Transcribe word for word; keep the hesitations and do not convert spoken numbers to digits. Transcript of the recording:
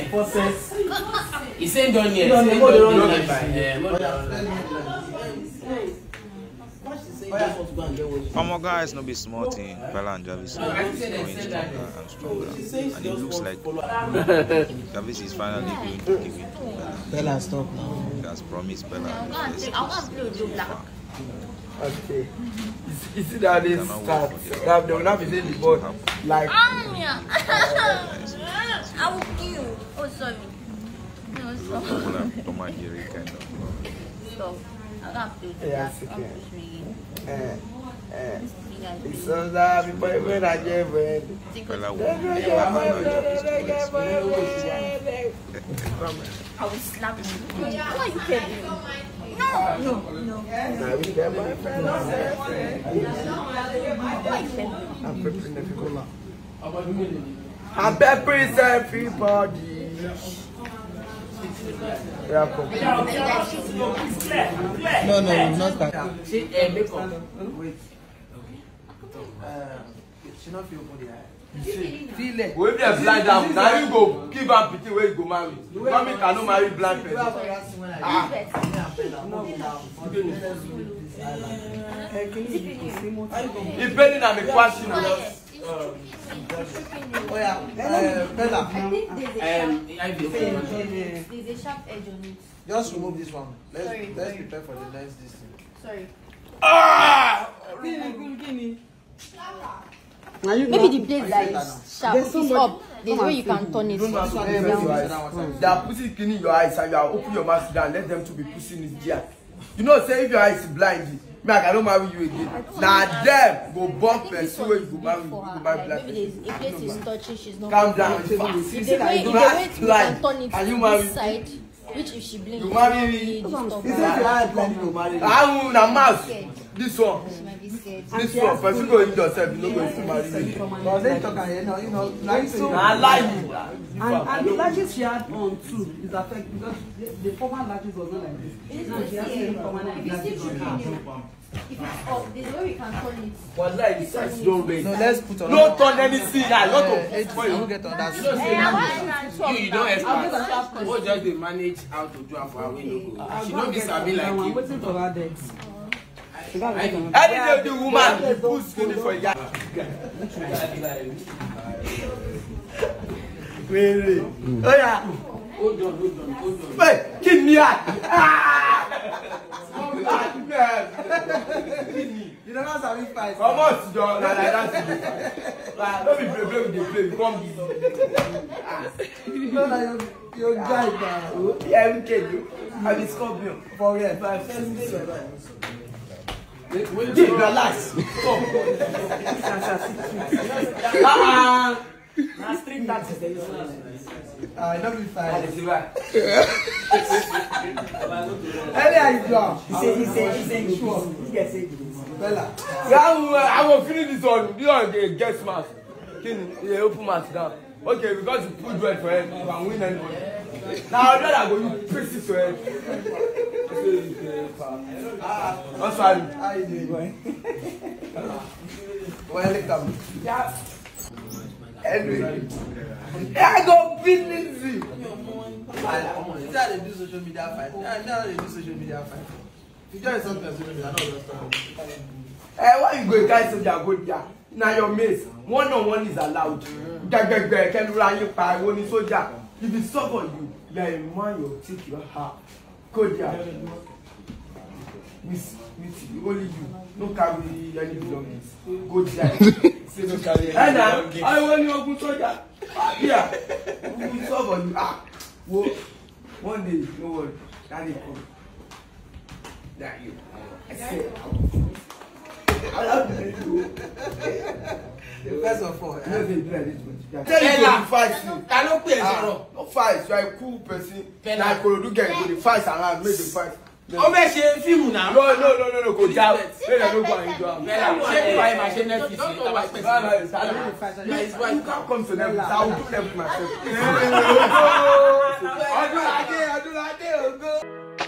process. He's saying done yet. No, He's no, saying no, done no, Come on, guys, no be small thing. Peller and Jarvis is going stronger and stronger, and it looks like Jarvis is finally going to give it to Peller. Peller, stop now. He has promised Peller. I'm going to play with black. Okay. You see that they start. They will not be saying the ball like. Um, yeah. I will kill you. Oh, sorry. No, stop. Tom and Jerry kind of. Stop. I'm going to play with Yeah, black. okay. Eh, eh. It's so that before you went at Jarvis. Peller will I will slap you. Why are you kidding? No, no, no. Now we get my friend. Why are you kidding? I'm preparing the people. I'm preparing everybody. Yeah, come. No, no, not that. She uh, make up. Wait. Uh, she not feel body. Feel it. We be a blind am. Now you go give her pity where you go marry. Mommy cannot marry blind person. Ah. If Penny na me question. Oh yeah, Peller. I think there's a Um, sharp, I be there's a sharp edge on it. Just remove this one. Let's Sorry, let's sorry. prepare for the next this thing. Sorry. Ah! Maybe the place that is sharp is up. There's where you can turn it. They are putting skin in your eyes and you are open your mouth down. Let them to be pushing it there. You know, say if your eyes is blind, me I cannot marry you again. Now them go bump and see where you go marry. You go marry black. Maybe there's a place is touching, she's not. Calm down. If the way, if the way you Blind. can turn it And you to marry this side, which if she blinks, You marry it me. will not He really said disturb you her. are planning to marry. I'm na mouse. This one. She might be scared. This one. First you go in yourself, you no go to marry me. But they talk and you know, you know, like so. I lie you. And, and the latches she had on too is affected because the, the former latches was not like this. Now she has the permanent If you latches still on tripping her. you, if it's up, there's where we can turn it. But like this is don't wait. So let's put on. No turn anything. I Uh, lot I of don't get on that. You don't say Eh, manage. why You, you don't I'll get a sharp expect. question. What just they manage how to do am for her wey no go. I'll She go no and be get sabi on that like one. I'm you. waiting for her dead. She got I it on do. her. any day the woman dey put skin for ya. Really? Oh yeah. Hold on, hold on, hold on. Wait, give me that. Ah! You know that's how we fight. Come on, John. Na like that. Don't be play play with the play. Come be. You know that you're, you're guy now. Yeah, we can do. I be scorpion. For real. Give your last. Come. Ah. Na street taxes dey use. I don't be That fine. is right. Earlier you go. He say, he say, he say, sure. He get say. Peller. Yeah, I will finish this one. This one get get smart. King, yeah, open mouth down. Okay, because you put bread for head, you can win anybody. Now I'd rather go you press it to head. I'm sorry. How you doing? Welcome. Yeah. Anyway, I go business. Is that they do social media fight? Yeah, now they do social media fight. If you join something on social media, I know what's going on. Eh, why you go guys so they go there? Now your mates, one on one is allowed. Gagagag, can run you by one is soldier. If it's so for you, like man, you take your heart. Go there. Miss, miss, only you. No carry any belongings. Go there. Say no carry. And now, I want you to go soldier. Yeah. It's so for you. Ah, well, one day, no worry. That is come. That you. I said. First of all, I know they do like this. Tell you Peller. to fight you. I no pay zero. No fight. You are a cool person. Peller. Like Korodu get go the fight around, make the fight. O me ṣe fíìmù náà. No, no, no, no, no. Go down. Let them no go and do am. Peller, ṣé kí wàá máa ṣe Netflix ní tàbá pèsè? You can't come to them. I will do them myself. Ọdún Adé, Ọdún Adé, Ogo.